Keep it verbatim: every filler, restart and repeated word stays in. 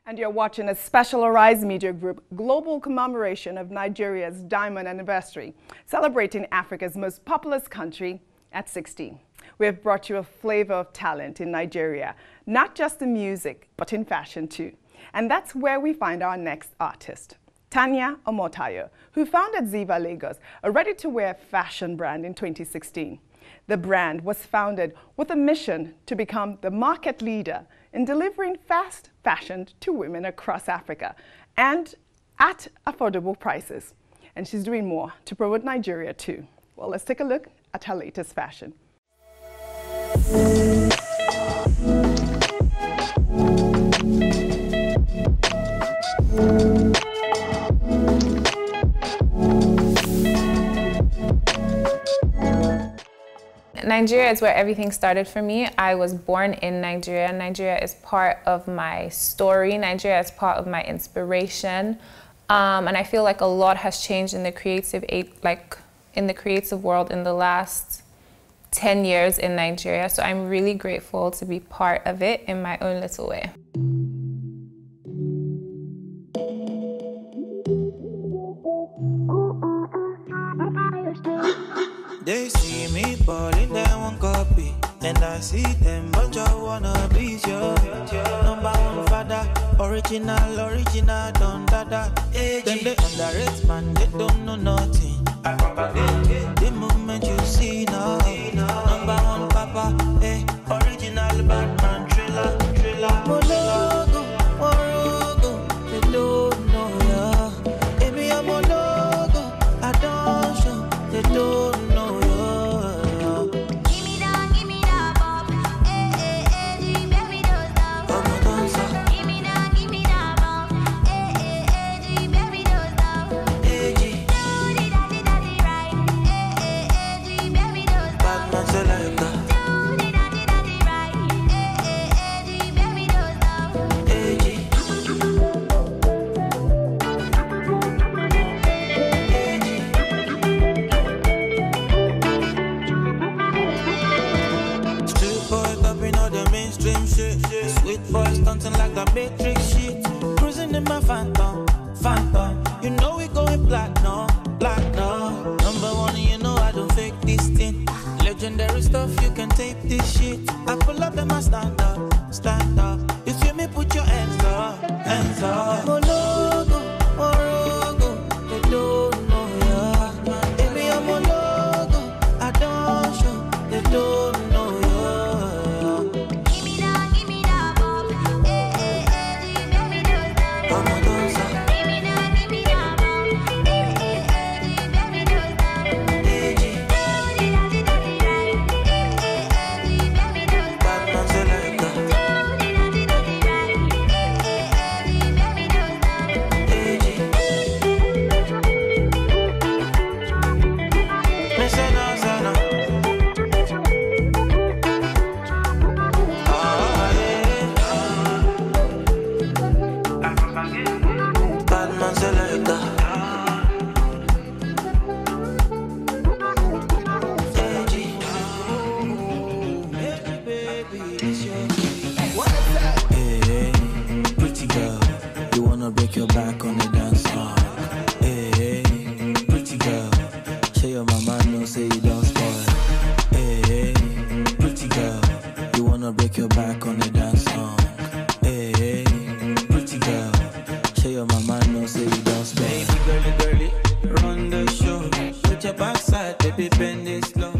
And you're watching a special Arise Media Group global commemoration of Nigeria's diamond anniversary, celebrating Africa's most populous country at sixteen. We have brought you a flavor of talent in Nigeria, not just in music, but in fashion too. And that's where we find our next artist, Tanya Omotayo, who founded Ziva Lagos, a ready-to-wear fashion brand in twenty sixteen. The brand was founded with a mission to become the market leader in delivering fast fashion to women across Africa and at affordable prices. And she's doing more to promote Nigeria too. Well, let's take a look at her latest fashion. Nigeria is where everything started for me. I was born in Nigeria. Nigeria is part of my story. Nigeria is part of my inspiration. Um, and I feel like a lot has changed in the creative, like in the creative world in the last ten years in Nigeria. So I'm really grateful to be part of it in my own little way. They see me balling, they want copy. And I see them, but you wanna be your number one father. Original, original, don't dada. Then they underrate, man, they don't know nothing. The movement you see now, number one papa, eh, original Batman, thriller, thriller. Mologo, Morogo, they don't know ya. Amy, I'm Mologo, I don't show, they don't. Sweet voice dancing like the Matrix shit. Cruising in my phantom, phantom. You know we going black now, black now. Number one, you know I don't fake this thing. Legendary stuff, you can tape this shit. I pull up and I stand up, stand up. You see me, put your hands up, hands up. Mologo, Morogo, they don't know ya. Baby, I'm Mologo, I don't show, they don't know ya. Break your back on the dance floor. Hey, hey, pretty girl, show your mama no say you don't spoil. Hey, hey, pretty girl, you wanna break your back on the dance floor. Hey, hey, pretty girl, show your mama no say you don't spoil. Baby girly, girly, run the show. Put your backside, baby, bend it slow.